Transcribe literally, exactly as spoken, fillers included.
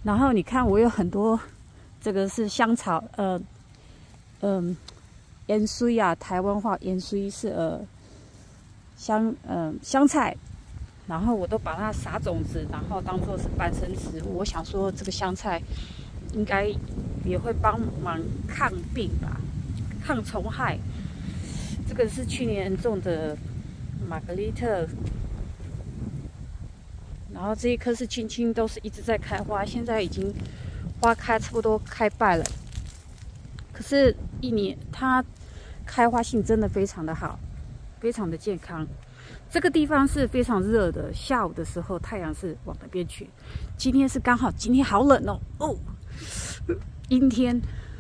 然后你看，我有很多，这个是香草，呃，嗯、呃，盐水啊，台湾话盐水是呃香呃香菜，然后我都把它撒种子，然后当做是半生植物。我想说，这个香菜应该也会帮忙抗病吧，抗虫害。这个是去年种的玛格丽特。然后这一棵是青青，都是一直在开花，现在已经花开差不多开败了。可是，一年它开花性真的非常的好，非常的健康。这个地方是非常热的，下午的时候太阳是往那边去。今天是刚好，今天好冷哦，哦，阴天。